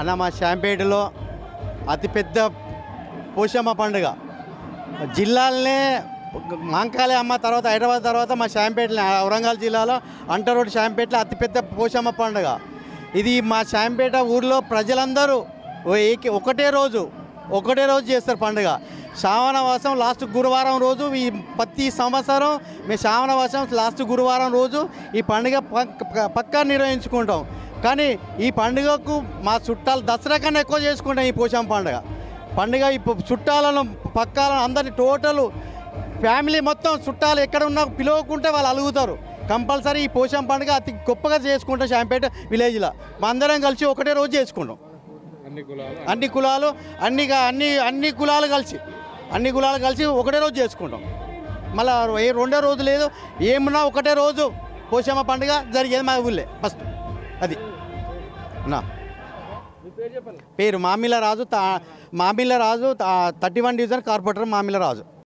అన్న మా శాంపేటలో అతిపెద్ద పోషమ్మ పండుగ జిల్లాలనే మాంకాళి అమ్మ తర్వాత హైదరాబాద్ తర్వాత మా శాంపేటలో ఔరంగాబాద్ జిల్లాలో అంటరోడ్ శాంపేటలో అతిపెద్ద పోషమ్మ పండుగ ఇది. మా శాంపేట ఊర్లో ప్రజలందరూ ఒకటే రోజు చేస్తారు పండుగ. శ్రావణవాసం లాస్ట్ గురువారం రోజు ఈ ప్రతి సంవత్సరం మేము శ్రావణవాసం లాస్ట్ గురువారం రోజు ఈ పండుగ పక్కా నిర్వహించుకుంటాం. కానీ ఈ పండుగకు మా చుట్టాలు దసరా కన్నా ఎక్కువ చేసుకుంటాం. ఈ పోషమ్మ పండుగ ఈ చుట్టాలను పక్కాలను అందరినీ టోటల్ ఫ్యామిలీ మొత్తం చుట్టాలు ఎక్కడ ఉన్నా పిలువకుంటే వాళ్ళు అలుగుతారు. కంపల్సరీ ఈ పోషమ్మ పండుగ అతి గొప్పగా చేసుకుంటాం. శాంపేట విలేజ్లో మా అందరం కలిసి ఒకటే రోజు చేసుకుంటాం. అన్ని కులాలు కలిసి ఒకటే రోజు చేసుకుంటాం. మళ్ళీ రెండో రోజు లేదు, ఏమన్నా ఒకటే రోజు పోషమ్మ పండుగ జరిగేది మా ఊళ్ళే ఫస్ట్. అది నా పేరు మామిళ్ళ రాజు 31 డివిజన్ కార్పొరేటర్ మామిళ్ళ రాజు.